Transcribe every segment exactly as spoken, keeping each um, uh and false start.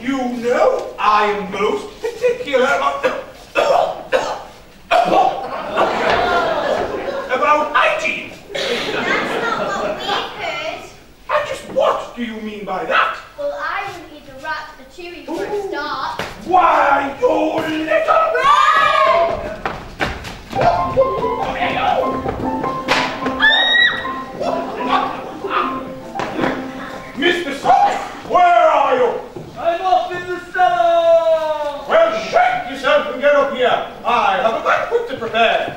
You know I am most particular about, about hygiene. That's not what we've heard. And just what do you mean by that? Well, I wouldn't eat a rat for chewing for a start. Why, you little... Mister Salt, where are you? I'm off in the cellar! Well, shake yourself and get up here. I have a banquet to prepare.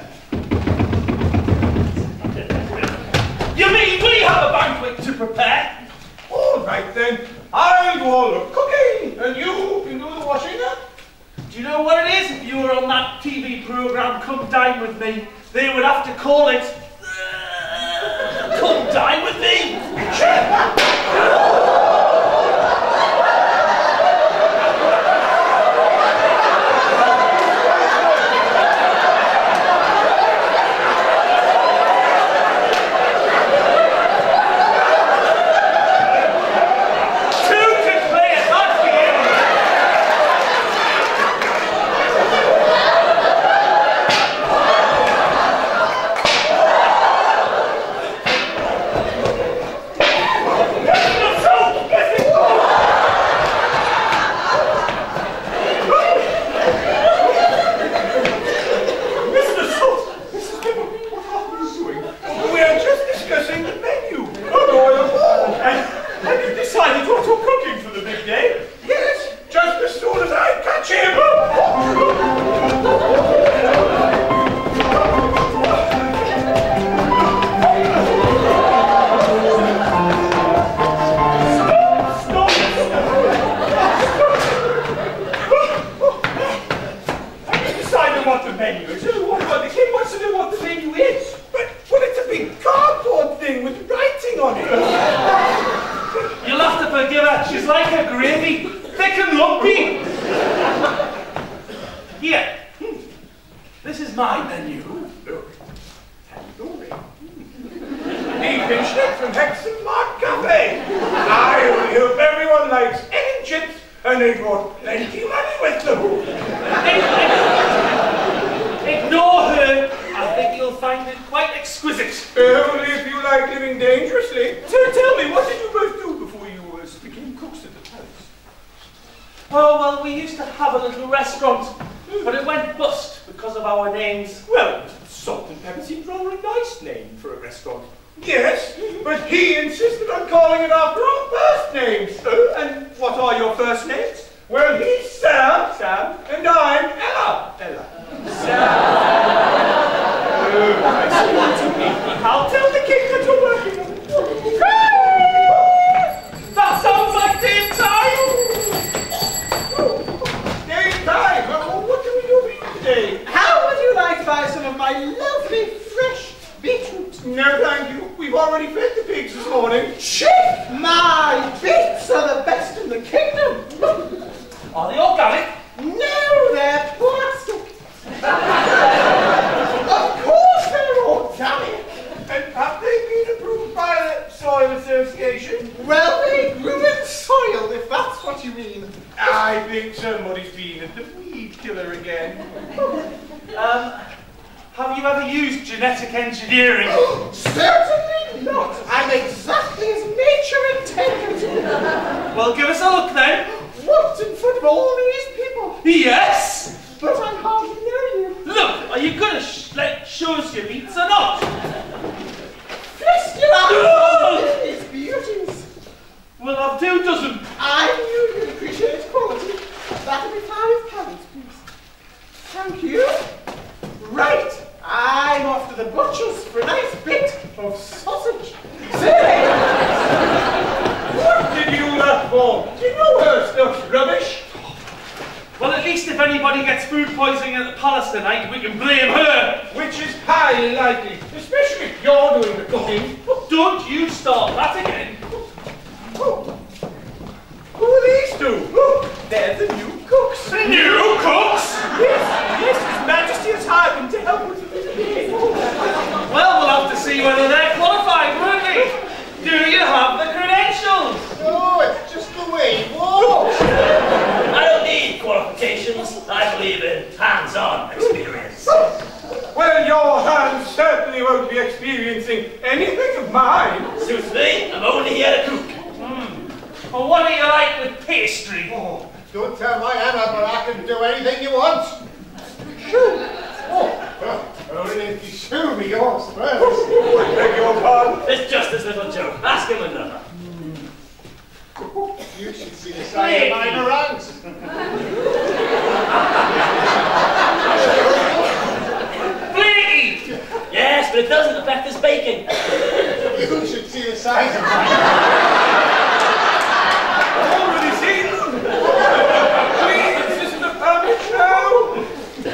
You mean we have a banquet to prepare? All right then, I'll do all the cooking and you can do the washing up. Do you know what it is? If you were on that T V programme, Come Dine With Me, they would have to call it... Uh, Come Dine With Me! From Hexham cafe. I will help everyone likes egg and chips, and they brought plenty money with them. Ignore her. I think you'll find it quite exquisite. Only if you like living dangerously. So tell me, what did you both do before you uh, became cooks at the palace? Oh, well, we used to have a little restaurant, but it went bust because of our names. Well, Salt and Pepper seems rather a nice name for a restaurant. Yes, but he insisted on calling it after our first names. Uh, and what are your first names? Well, he's Sam, Sam, and I'm Ella, Ella. Sam. Oh, I see what you mean. I'll tell the king that you're working on it. That sounds like day time! Oh, day time? Well, what do we do today? How would you like to buy some of my lovely, fresh beetroot? No, thank you. We've already fed the pigs this morning. Chick! My beets are the best in the kingdom. Are they organic? No, they're plastic. Of course they're organic. And have they been approved by the Soil Association? Well, they grew in soil, if that's what you mean. I think somebody's been at the weed killer again. Um, have you ever used genetic engineering? Certainly not. I'm exactly as nature intended. Well, give us a look then. What, in front of all these people? Yes! But I hardly know you. Look, are you going to sh let show us your beats or not? Fist your eyes, these beauties. We'll have two dozen. I knew you'd appreciate quality. That'll be five pounds, please. Thank you. Right, I'm off to the butcher's for a nice bit of sausage. Say! What did you laugh for? Do you know her stuff's rubbish? Well, at least if anybody gets food poisoning at the palace tonight, we can blame her. Which is highly likely, especially if you're doing the cooking. But don't you start that again. Oh. Who are these two? Oh, they're the new cooks. New cooks? Yes, yes, His Majesty has hired them to help with the business. Well, we'll have to see whether they're qualified, won't we? Do you have the credentials? No, it's just the way it walks. you won't be experiencing anything of mine. Suits me. I'm only here to cook. Mm. Well, what do you like with pastry? Oh, don't tell my Anna, but I can do anything you want. Shoo! Oh, only if you show me yours first. I beg your pardon. It's just this little joke. Ask him another. You should see the size of my meringues. Flaky! Yes, but it doesn't affect his baking. You should see the size of mine. I've already seen them. Please, this is a public show.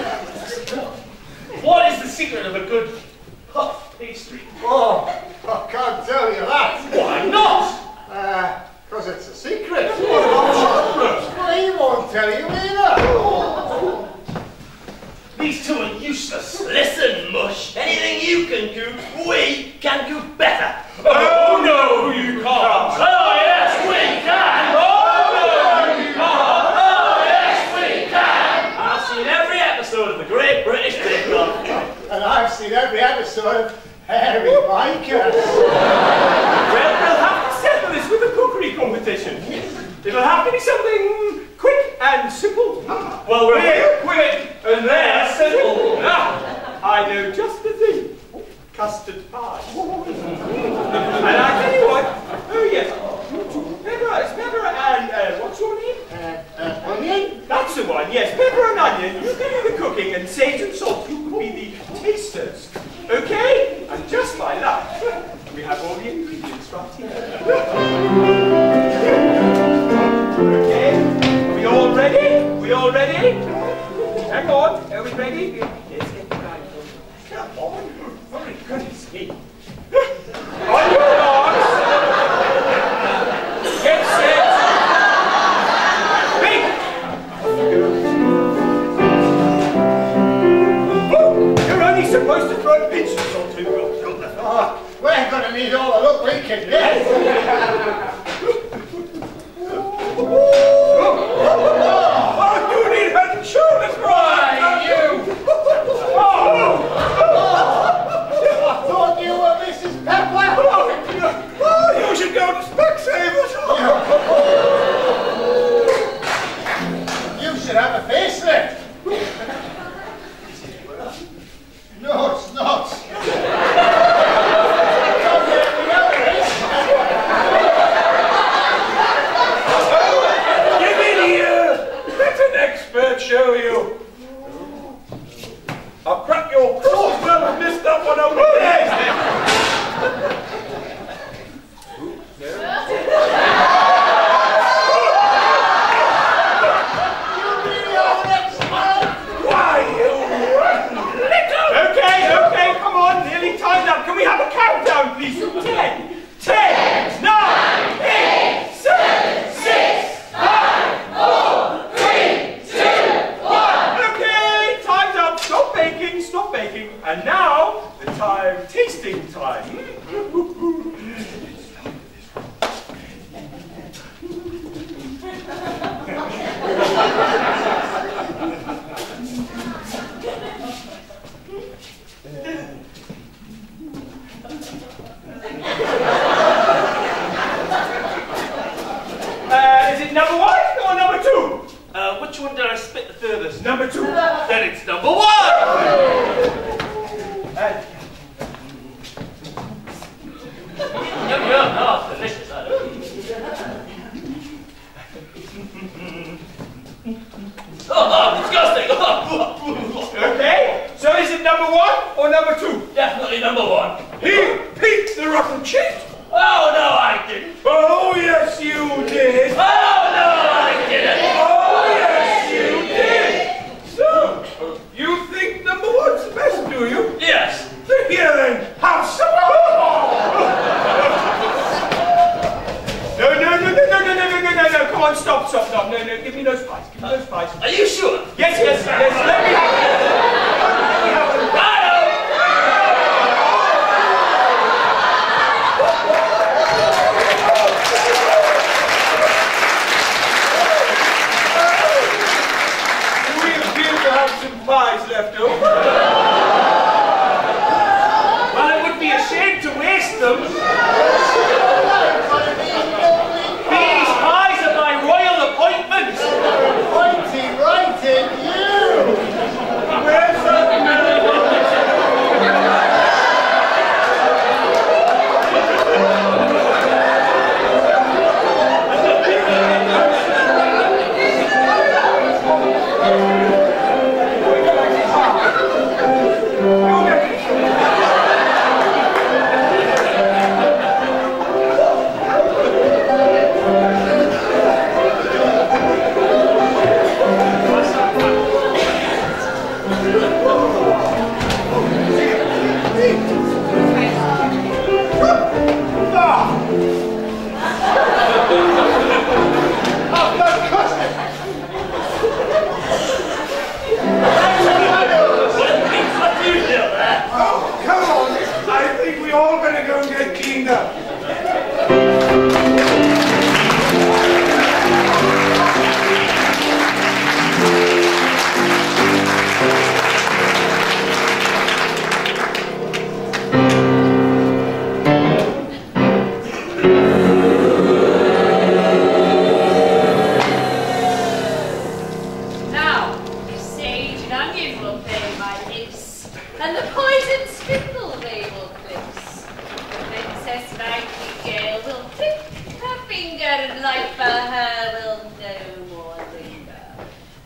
What is the secret of a good puff pastry? Oh, I can't tell you that. Why not? Uh, because it's a secret. What about chocolate? Well, he won't tell you either. These two are useless. Listen, Mush. Anything you can cook, we can cook better. Oh, no, you can't. Oh, yes, we can. Oh, no, you can't. Oh, yes, we can. I've seen every episode of the Great British Bake Off. And I've seen every episode of Harry Bikers. Well, we'll have to settle this with a cookery competition. It'll have to be something quick and simple. Well, we're Real quick and they're simple. Ah, I know just the thing. Custard pie. And I tell you what, oh yes, pepper, it's pepper and, uh, what's your name? Uh, uh, onion? That's the one, yes, pepper and onion. You do the cooking and sage and salt, you could be the tasters. Okay? And just my luck, we have all the ingredients right here. Okay, are we all ready? We all ready? Hang on, are we ready? Let's get right. Come on. Oh my goodness me. On your marks. Get set. Big. Oh, you're only supposed to throw pinches on two wheels. Oh, we're going to need all the luck we can get. Oh, you need head and shoulders, right? You! Oh, I thought you were Missus Pepper. oh, you should go to Specsavers. You should have a facelift. No, it's not. Don't get me out of this. Give in here. Let an expert show you. I'll crack your claws. Well, I missed that one over there. Why, you little... Okay, okay, come on. Nearly time's up. Can we have a countdown, please? From ten. Ten, nine, eight, seven, six, five, four, three, two, one. Okay, time's up. Stop baking, stop baking. And now, the time, tasting time. Uh, is it number one or number two? Uh, which one did I spit the furthest? Number two. Then it's number one! Uh, Yum, yum. Oh, delicious. I don't Oh, oh, disgusting! okay, so is it number one or number two? Definitely number one. He peeped the rotten cheat. Oh, no, I didn't. Oh, yes, you did. Oh, no, I didn't. Oh, yes, you did. So, you think number one's the best, do you? Yes. Here then, have some. No, no, no, no, no, no, no, no, no, no, come on, stop, stop, stop. No, no, give me those pies, give me those pies. Are you sure? Yes, yes, yes, let me have them. Let me have them. We appear to have some pies left over. Well,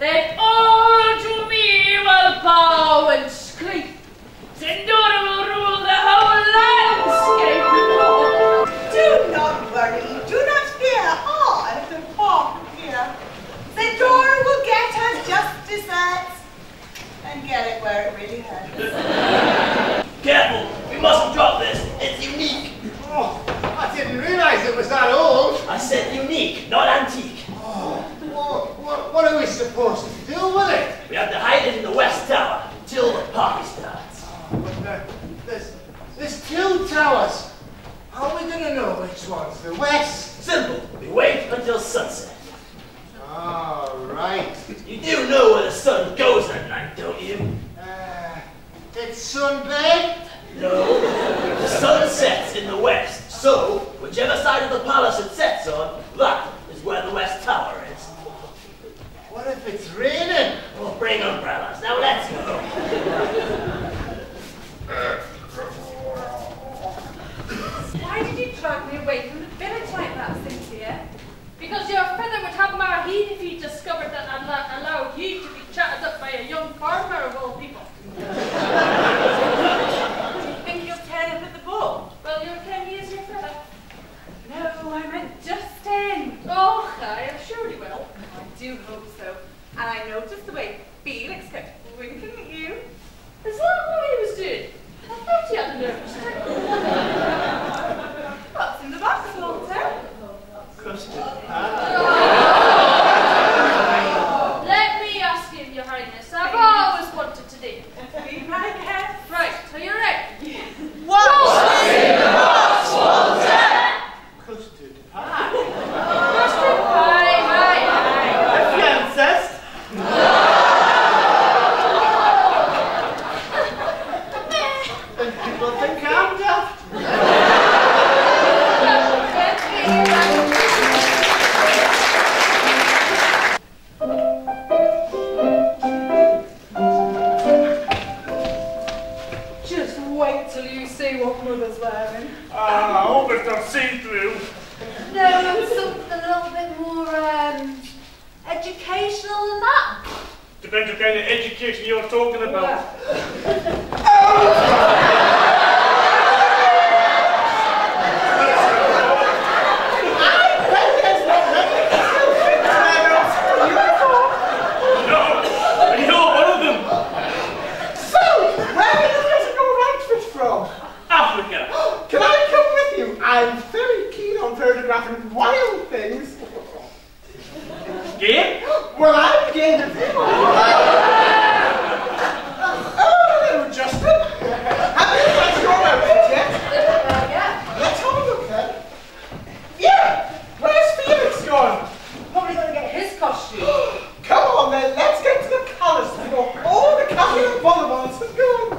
then all to me will bow and scream. Sindora will rule the whole landscape. Do not worry, do not fear. I am far from here. Sindora will get her just desserts and get it where it really hurts. Careful, we mustn't drop this. It's unique. Oh, I didn't realise it was that old. I said unique, not antique. Oh, what, what, what are we supposed to do with it? We have to hide it in the West Tower until the party starts. Oh, but there, there's, there's two towers. How are we going to know which one's the west? Simple. We wait until sunset. All right. You do know where the sun goes at night, don't you? Uh, it's sunbed? No. The sun sets in the west, so whichever side of the palace it sets on, that is where the West Tower is. What if it's raining? We'll bring umbrellas. Now let's go. Why did you drag me away from the village like that, Cynthia? Because your feather would have more heat if you discovered that I'd not allow you to be chatted up by a young farmer of all people. Do you think you'll turn up at the ball? Well, your can use your feather. No, I meant just in. Oh, I am sure you will. I do hope so. And I noticed the way Felix kept winking at you. Is that what he was doing? I thought he had a nervous breakdown. What's in the box, Walter? Custard. Let me ask him, Your Highness. I've always wanted to do. Be my guest. Right, are you ready? What's in the box, Walter? Custard pie. Custard pie, aye, aye. Fiancés. And people think I'm daft. Just wait till you see what Mother's wearing. Ah, I hope it's not see-through. No, something a little bit more um, educational than that. Depends what kind of education you're talking about. No, you're one of them. So, where did the musical outfit from? Africa. Can I come with you? I'm very keen on photographing wild things. Game? Well, I'm game to people. Oh, hello, Justin. Have you got your outfit yet? Uh, yeah. Let's have a look then. Yeah! Where's Felix gone? Probably going to get his costume. Come on then, let's get to the colours before all the coffee and bonbons have gone.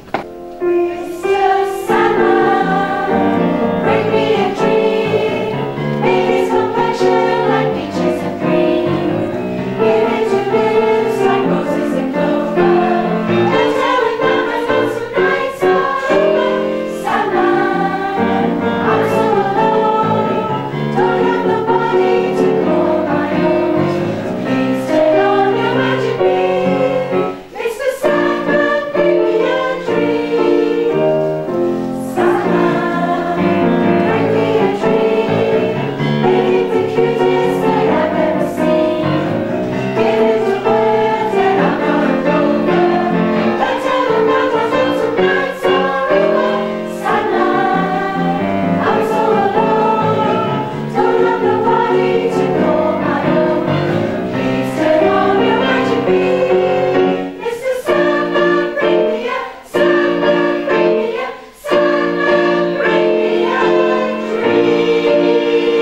Mister Sandman, bring me a dream. Make his complexion like peaches and cream. Give it to lips like roses and clover. And tell him that my lonesome nights are over. Sandman, I'm so alone. Don't have nobody to call my own. Please turn on your magic beam. Mister Sandman, bring me a dream. Sandman, bring me a dream. Make it the cutest that I've ever seen. Give it the words that I'm gonna go over. And tell them that my lonesome nights are over. Sandman, I'm so alone. Don't have nobody to call my own. Please turn on your magic beam. Mister Sandman, bring me a, Sandman, bring me a, Sandman, bring me a dream.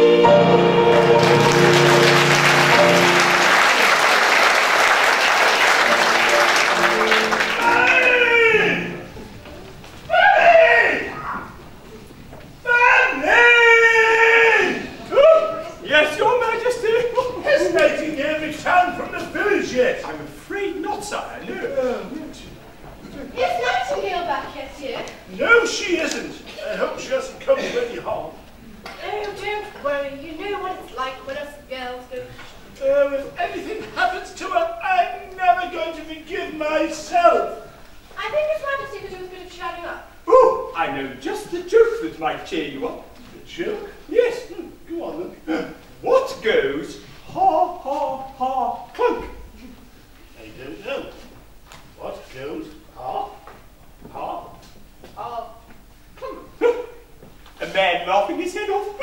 Yes, Your Majesty. Has Nightingale returned from the village yet? I'm afraid not, sire. No. Is Nightingale back yet, dear? No, she isn't. I hope she hasn't come very hard. Oh, don't worry. You know what it's like when us girls go. Oh, if anything happens to her, myself. I think His Majesty could do with a bit of shouting up. Oh, I know just the joke that might cheer you up. A joke? Yes. Hmm, go on then. What goes ha ha ha clunk? I don't know. What goes ha, ha, ha, clunk? A man laughing his head off.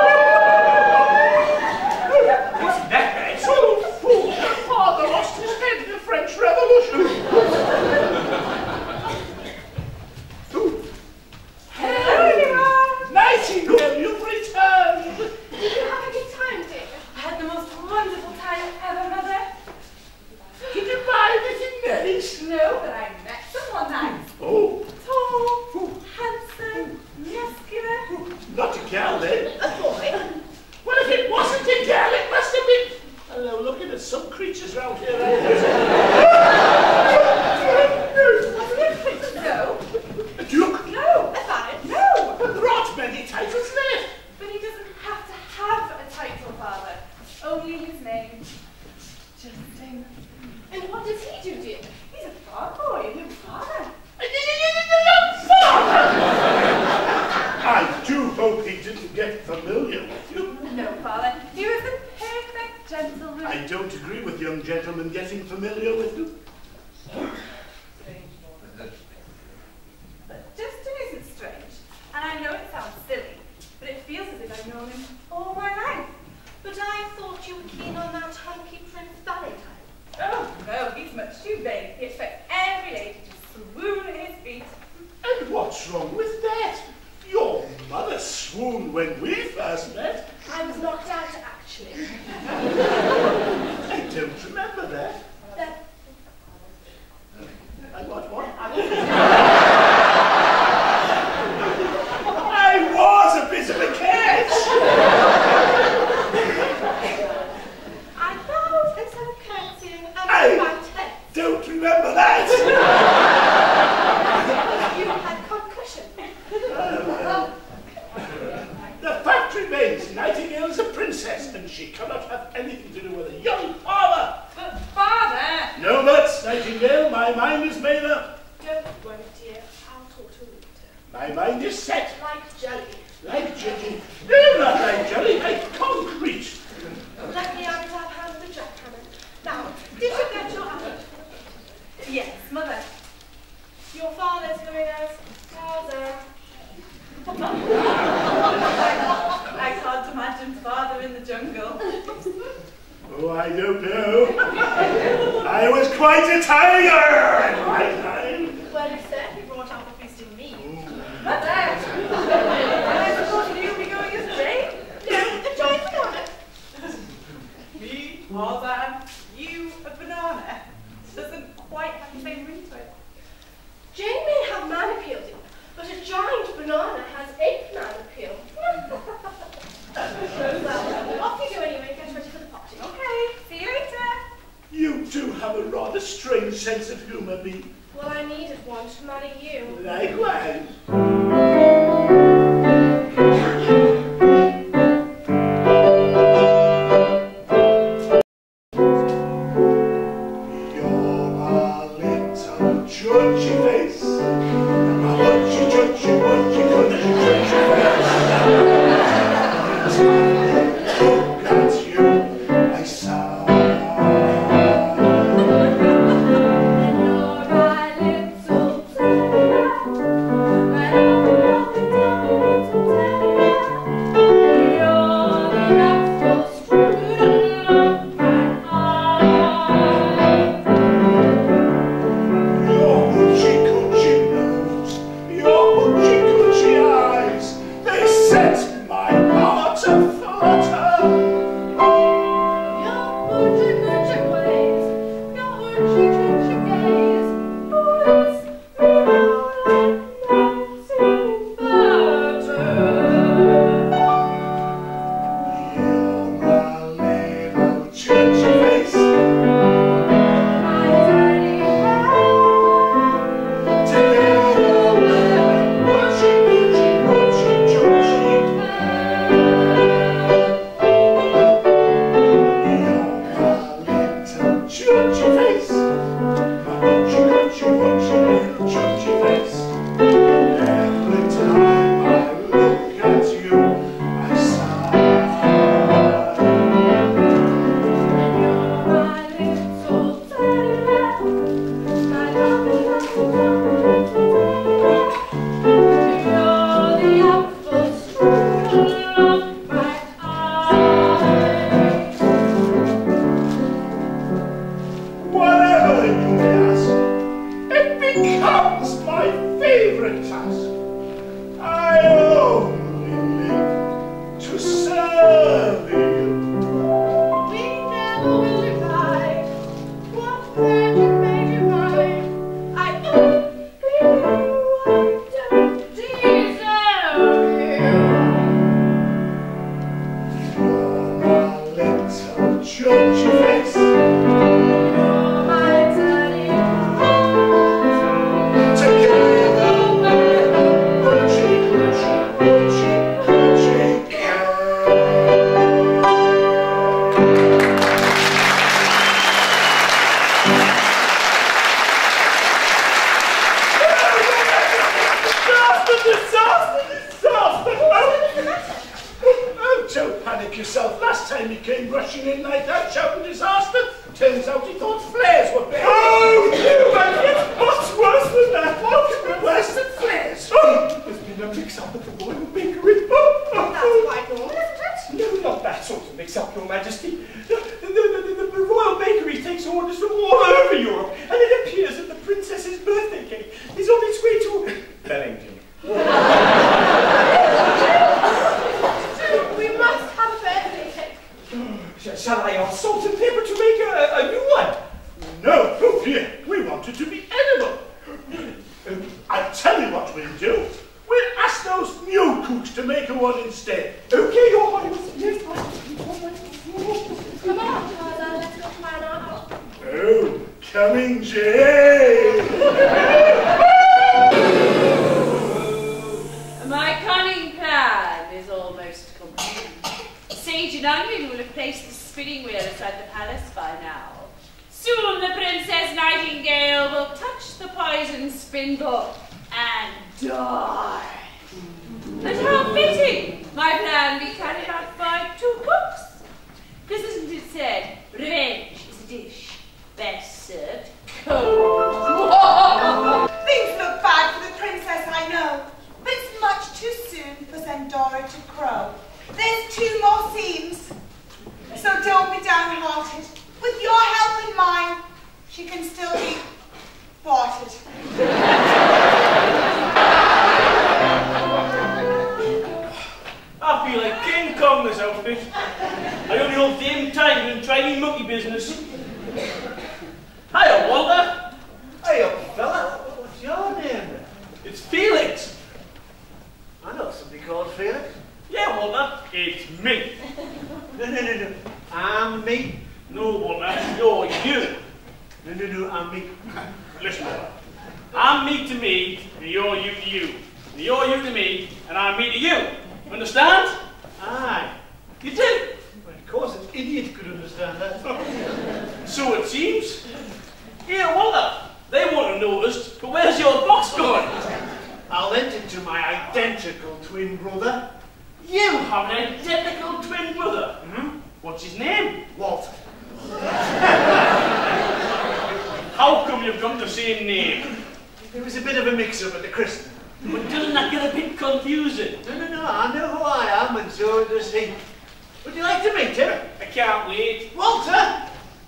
Isn't that bad? So fool, your father lost his head in the French Revolution. Hello, everyone! Nightingale, you've returned. Did you have a good time, dear? I had the most wonderful time ever, Mother. Did you buy anything nice? No, but I met someone nice. Oh, Tall, handsome, muscular. not a girl then. A boy. Well, if it wasn't a girl, it must have been. Hello, looking at some creatures round here. No. A duke? No. A baron? No. But there aren't many titles left. But he doesn't have to have a title, Father. Only his name. Justin. And what does he do, dear? He's a farm boy, a young father. I do hope he didn't get familiar with you. No, Father. He was the perfect gentleman. I don't agree with young gentlemen getting familiar with you. But Justin isn't strange. And I know it sounds silly, but it feels as if I've known him all my life. But I thought you were keen on that hunky Prince Valentine. Oh, no, he's much too vain. He expects every lady to swoon at his feet. And what's wrong with that? Your mother swooned when we first met. I was knocked out, actually. I don't remember that. That I what, what? I was a bit of a catch. I bowed instead of curtsying and I went head. don't remember that. You had concussion. The fact remains, Nightingale is a princess, and she cannot have anything to do with a young farmer. But Father! No nuts, Nightingale. My mind is made up. Don't worry, dear. I'll talk to you later. My mind is set. Like jelly. Like jelly. No, not like jelly, like concrete. Let me have that hand with the jackhammer. Now, did you get your apple? Yes, Mother. Your father's going as Tarzan. I can't imagine Father in the jungle. Oh, I don't know. I was quite a tiger in my time. Well, you certainly brought out the feasting me. Mother! I suppose you'll be going as Jane? No, a giant banana. Me, Tarzan, you, a banana. Doesn't quite have the same ring to it. Jane may have man appeal, dear, but a giant banana has ape man appeal. Well, off you go anyway. Get ready for the party. Okay, see you later. You do have a rather strange sense of humor, Bee. Well, I needed one to marry you. Likewise. Churchy face, my churchy rushing in like that, shouting disaster. Turns out he thought flares were better. Oh, you, and it's much worse than that. What could be Worse than flares? Oh, there's been a mix-up at the Royal Bakery. Oh, oh, That's quite normal, isn't it? no, not that sort of mix-up, Your Majesty. The, the, the, the, the Royal Bakery takes orders from all over Europe, and it appears that the Princess's birthday cake is on its way to Bellington. We must have a birthday cake. Sh- Shall I ask salt and pepper to make a, a new one? No, oh dear, we want it to be edible. Um, I'll tell you what we'll do. We'll ask those new cooks to make a one instead. Okay, Your Highness. Yes, Come on, Father, let's go plan out. Oh, coming, Jane! My cunning plan is almost complete. Sage and Onion will have placed the spinning wheel inside the palace by now. Soon the Princess Nightingale will touch the poison spindle and die. And how fitting my plan be carried out by two cooks. Because isn't it said, revenge is a dish best served cold. Things look bad for the princess, I know. But it's much too soon for Zendora to crow. There's two more scenes. So don't be downhearted. With your help and mine, she can still be thwarted. I feel like King Kong this outfit. I only hold Dame Tiger and try me monkey business. Hiya, Walter. Hey up, fella. What's your name then? It's Felix. I know somebody called Felix. Yeah, Walter, it's me. No, no, no, no. I'm me. No, Walter, you're you. No, no, no, I'm me. Listen, Walter. I'm me to me, and you're you to you. And you're you to me, and I'm me to you. Understand? Aye. You do. Well, of course, an idiot could understand that. So it seems. Here, Walter, they won't have noticed, but where's your box going? I lent it to my identical twin brother, You have an identical twin brother. Hmm? What's his name? Walter. How come you've got the same name? There was a bit of a mix-up at the christening. But doesn't that get a bit confusing? No, no, no, I know who I am, and so does he. Would you like to meet him? I can't wait. Walter!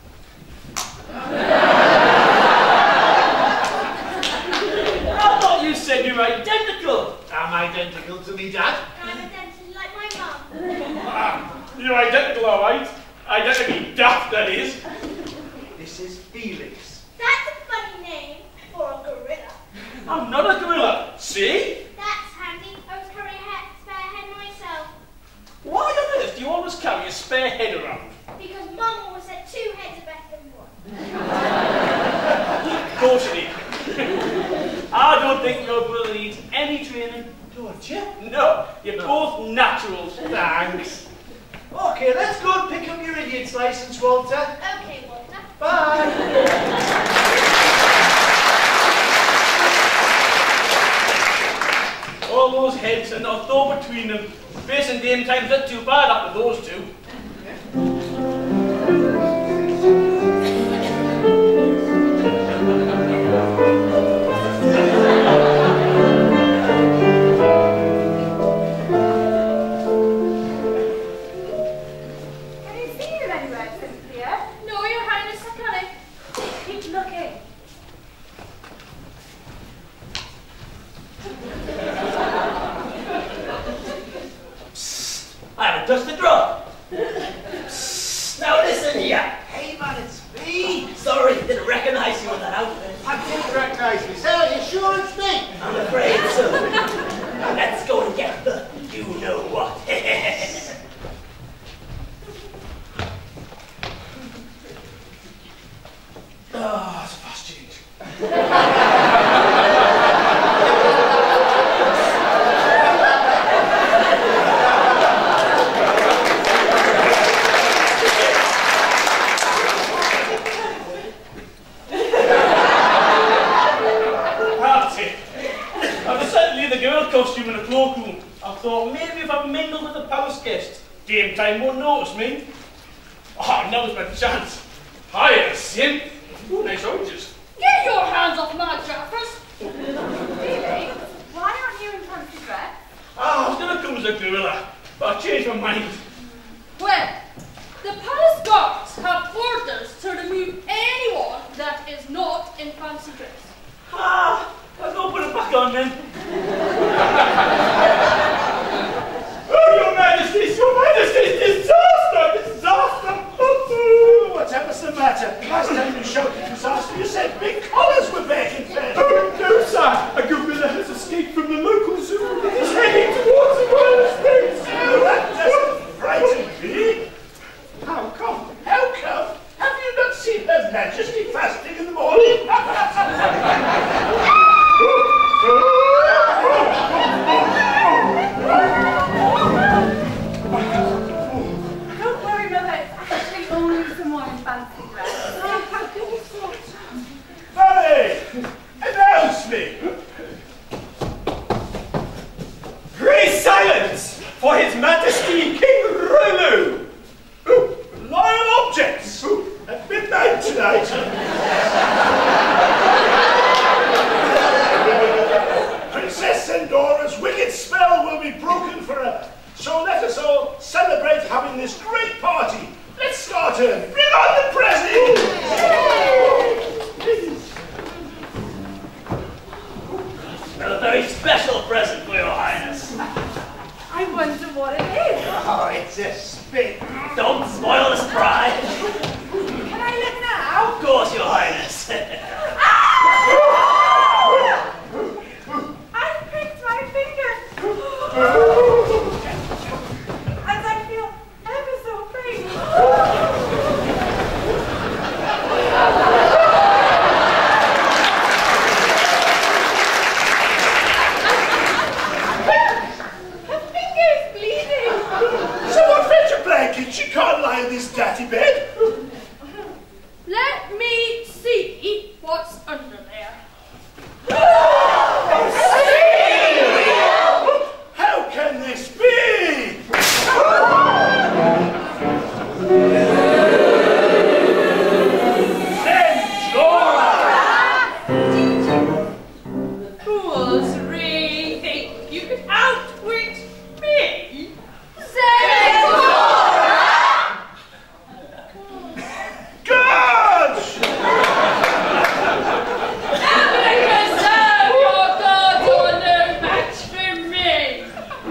I thought you said you were identical. I'm identical to me dad. I'm identical like my mum. Ah, you're identical, all right. Identically daft, that is. This is Felix. That's a funny name for a gorilla. I'm not a gorilla. See? That's handy. I was carrying a head, spare head myself. Why on earth do you always carry a spare head around? Because Mum always said two heads are better than one. Of course it is. I don't think your brother needs any training. Don't you? No, you're both naturals. Thanks. Okay, let's go and pick up your idiot's license, Walter. Okay, Walter. Bye. All those heads and not a thought between them. Space and game time's not too bad after those two. Can you see him anywhere, Cynthia? No, Your Highness, I can't. Keep looking. I haven't touched the drop. Psst, now listen here. Hey man, it's me. Sorry, didn't recognize you with that outfit. I didn't recognize me. Sir, you sure it's me? I'm afraid so. Let's go and get the you know what. Ah, it's a fast change. That's it. I decided to leave the girl costume in a cloakroom. I thought maybe if I mingled with the palace guests, game time won't notice me. Oh, now's my chance. Hiya, Sim. Ooh, nice oranges. Get your hands off my Jaffers. Really? Why aren't you in fancy dress? Oh, I was going to come as a gorilla, but I changed my mind. Well, the palace guards have orders to remove anyone that is not in fancy dress. Ah, I'll go put it back on then. Oh, Your Majesty, Your Majesty, disaster, disaster! Whatever's the matter? Last time you shouted disaster, you said big collars were back in bed. Oh, no, sir. A gorilla has escaped from the local zoo and is heading towards the Royal Estates. Oh, that doesn't frighten me. How come? How come? Have you not seen Her Majesty fasting in the morning? Don't worry, Mother. It's actually only someone in fancy dress. Funny! Announce me! Pray silence for His Majesty King Rolu. Loyal objects! At midnight tonight. Princess Sendora's wicked spell will be broken forever. So let us all celebrate having this great party. Let's start early. Bring on the presents! A very special present for your highness. I wonder what it is. Oh, it's a spit. Don't spoil the surprise. Can I look now? Of course, your highness. I pricked my finger. And I feel ever so faint. Her finger is bleeding. Someone fetch a blanket. She can't lie in this dirty bed. Let me see what's under there. How can this be? Fools really think you could outwit me? Gods! Because your gods are no match for me.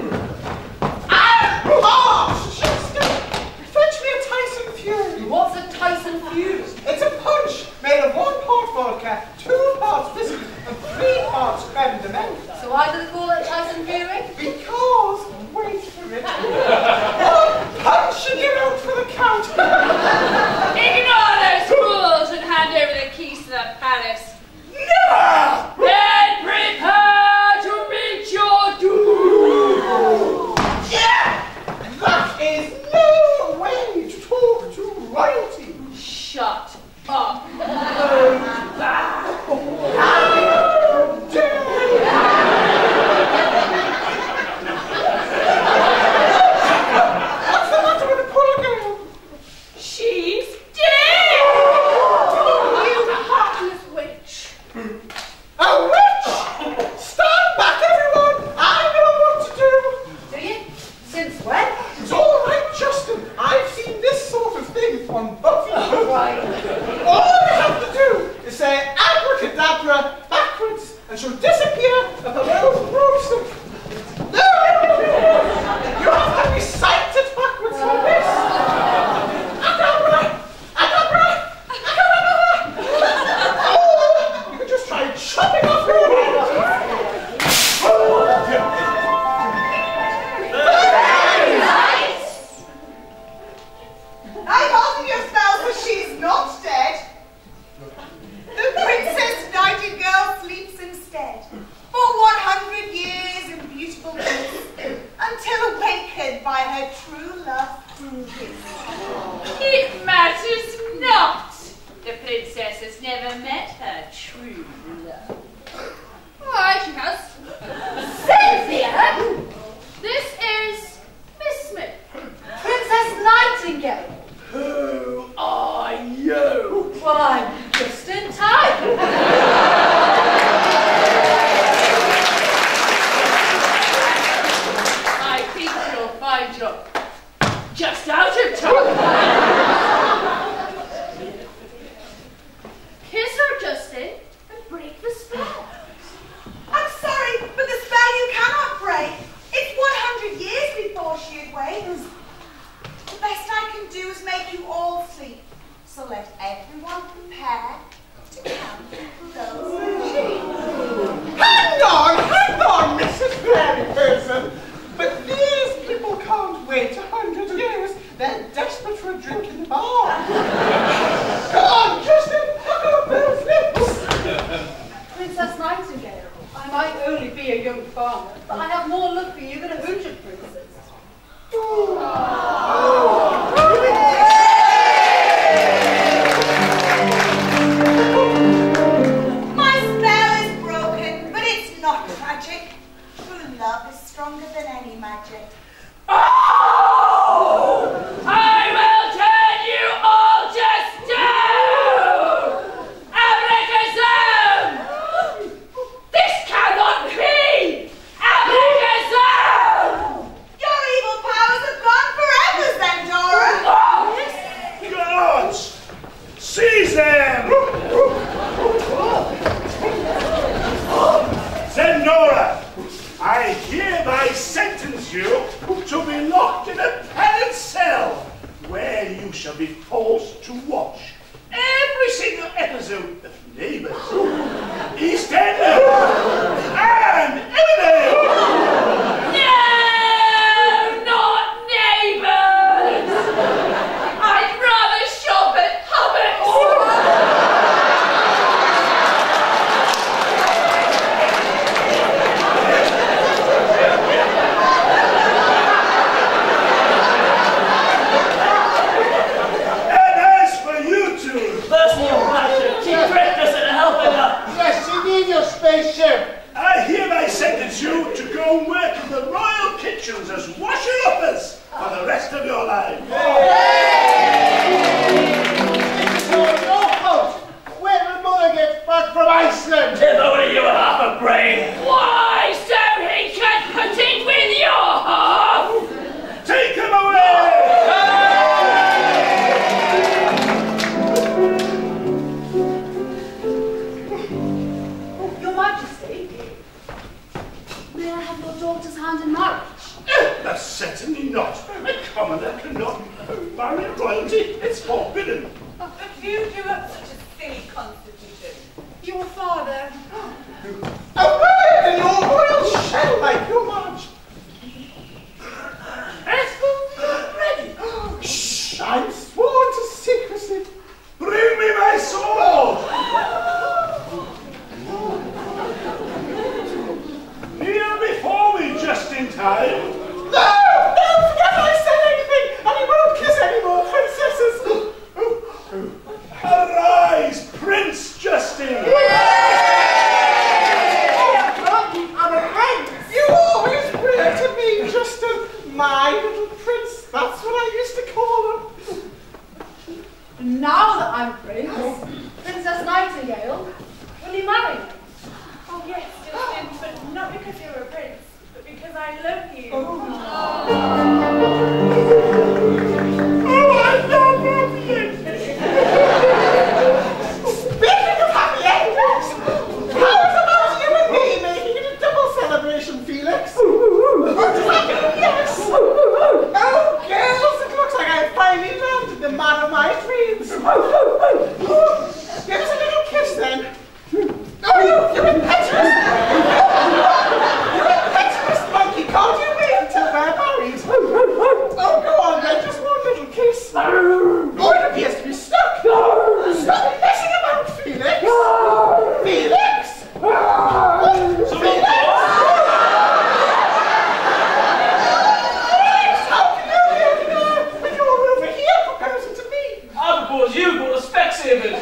Oh, Chester! Fetch me a Tyson Fury. What's a Tyson Fury? It's a punch made of one part vodka, two parts whiskey, and three parts creme de menthe. So why do they call it Tyson Fury? Because, wait for it, one punch and you're out for the count. Ignore those fools and hand over the keys to the palace. Never! Then prepare to meet your doom. Yeah! That is no way to talk to royalty. Shut up. How dare you! What's the matter with the poor girl? She's dead. You heartless witch. A witch! Stand back, everyone! I know what to do! Do you? Since when? It's all right, Justin. I've seen this sort of thing on Buffy. Right. All you have to do is say abracadabra backwards, and she'll disappear at the little broomstick. No! You have to recite it backwards like this. Adabra! Adabra! Adabra! Or you can just try chopping off your head. Very nice. I've altered your spell so she's not dead. The Princess Nightingale sleeps instead for one hundred years in beautiful bliss until awakened by her true love cruises. It matters not. The princess has never met her true love. Why, she has. Cynthia! This is Miss Smith. Princess Nightingale. Oh, farmer, but I have more love for you than a hundred princes. My spell is broken, but it's not tragic. True love is stronger than any magic. Oh! I will turn you all just down! Abracazam! This cannot be! Abracazam! Your evil powers have gone forever, Zendora. Guards! Seize them! Zendora, I hereby sentence you to be locked in a padded cell, where you shall be forced to watch every single episode of Neighbours, EastEnders, and Emmerdale! No! Not Neighbours! I'd rather shop at Hubbards! And as for you two, First your passion, she tricked us into helping her. Yes, you need your spaceship. I hereby sentence you to go and work in the royal kitchens as washer-uppers for the rest of your life. It's all your fault. When will Mother get back from Iceland? If only you had half a brain. Why, so he can put it with your half? Take him away! Your Majesty, may I have your daughter's hand in marriage? Uh, certainly not. A commoner cannot marry royalty. It's forbidden. But you drew up such a silly constitution. Your father. Away in your royal shell, like your march. Ready. Shh, I'm sworn to secrecy. Bring me my sword! Kneel before me just in time. No! No, forget I said anything, and you won't kiss any more princesses. Arise, Prince Justin! I'm a prince. You always bring to me Justin, my little prince. That's what I used to call him. Now that I'm a prince, Princess Nightingale, will you marry me? Oh yes, Justin, but not because you're a prince, but because I love you. Oh, I love happy endings. Speaking of happy endings, how about you and me making it a double celebration, Felix? Oh, does that mean yes? Oh, girls, it looks like I finally landed the man of my dreams. Give us a little kiss then. Oh, you, you're impetuous. You're impetuous monkey. Can't you wait until they're married? Oh, go on then, just one little kiss. Oh, it appears to be stuck. Stop messing about, Felix. Felix. Felix. How can you hear me now when you're over here proposing to me? I propose you go to Specsavers.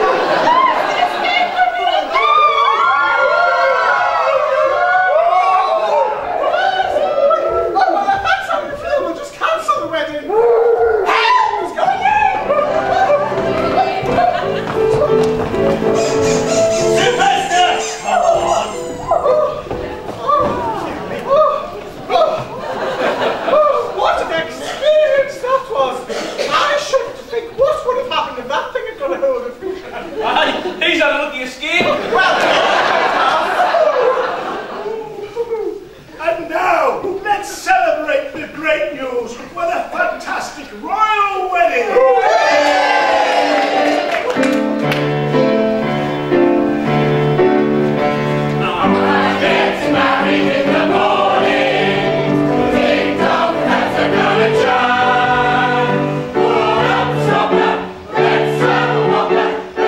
What an experience that was! I shouldn't think what would have happened if that thing had got a hold of me. Aye, he's had a lucky escape. And now, let's celebrate the great news with a fantastic royal wedding!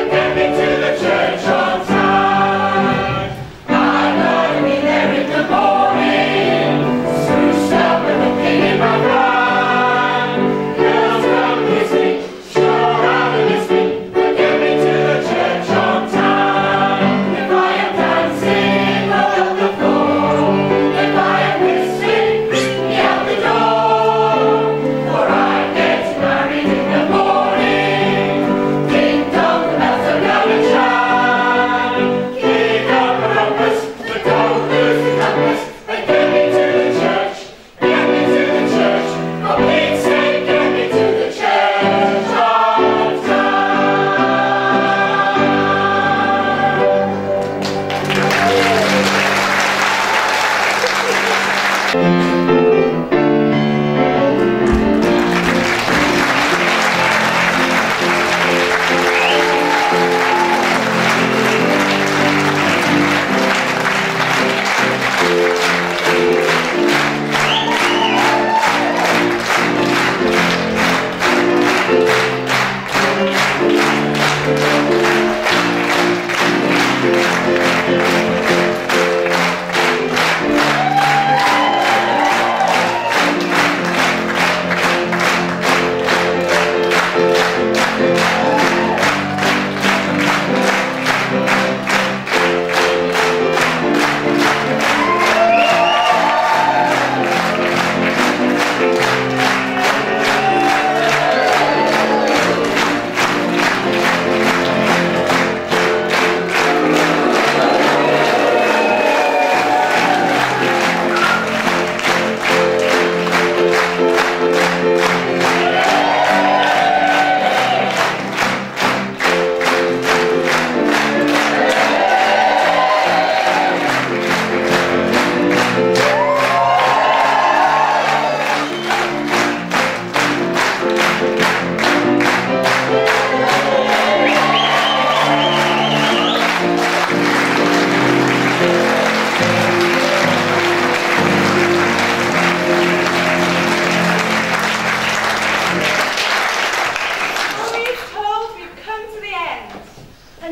Oh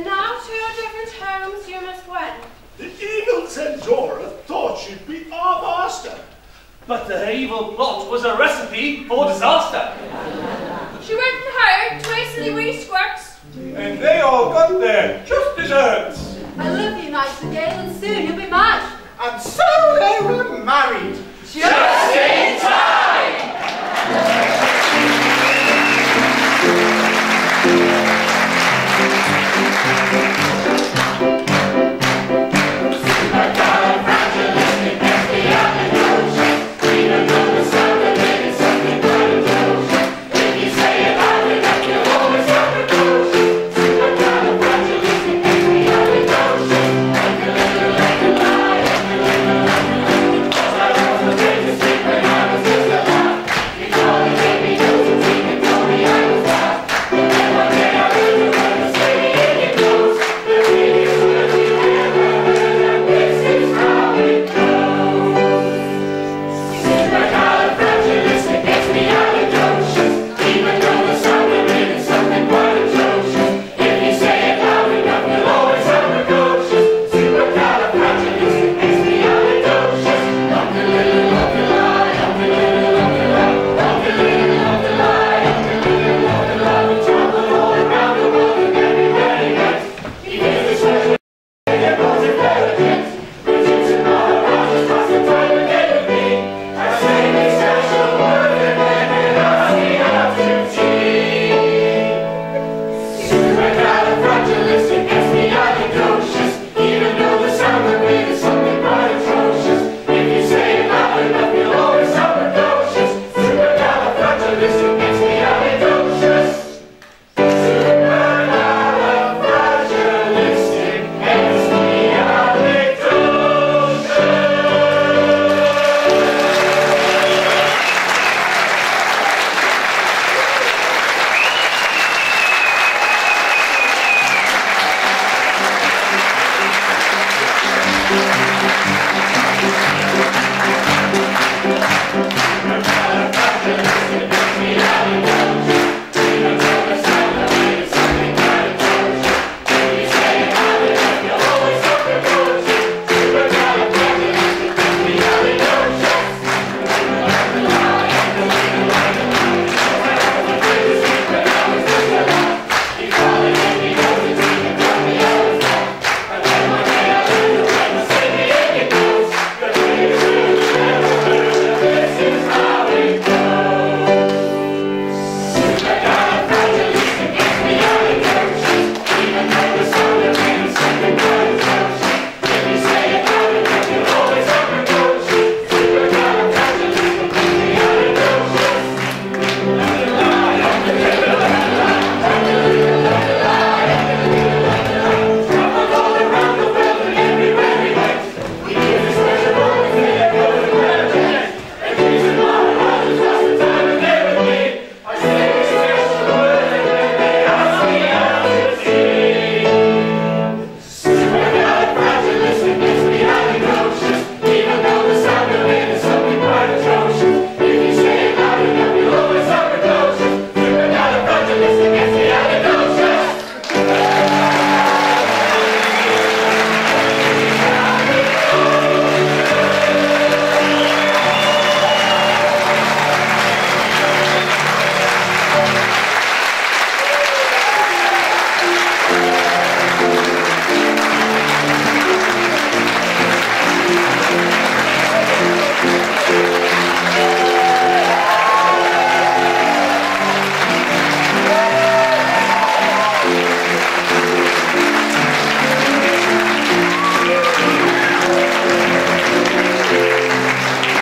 now to your different homes you must wend. The evil Centaura thought she'd be our master. But the evil plot was a recipe for disaster. She went and hired twice silly wee squirts. And they all got their just desserts. I love you, Nightingale, and soon you'll be mine. And so they were married. Just in time!